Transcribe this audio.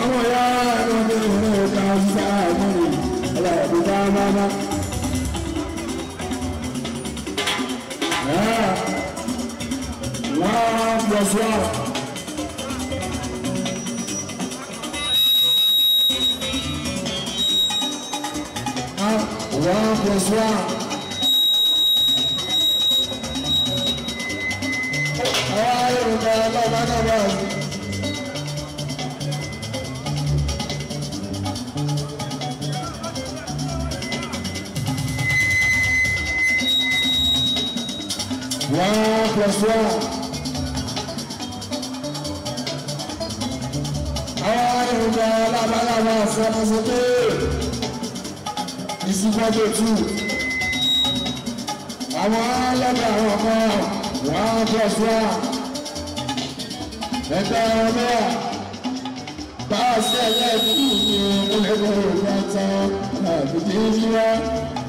ọmọ ya ló ní ìwé ìka ṣíṣá àgbọ̀nì ọlọ́ọ̀dún bá máa. 1 plus 1. One plus one. One plus one. This is what they do. I want to go 1 plus 1. And then pass the leg.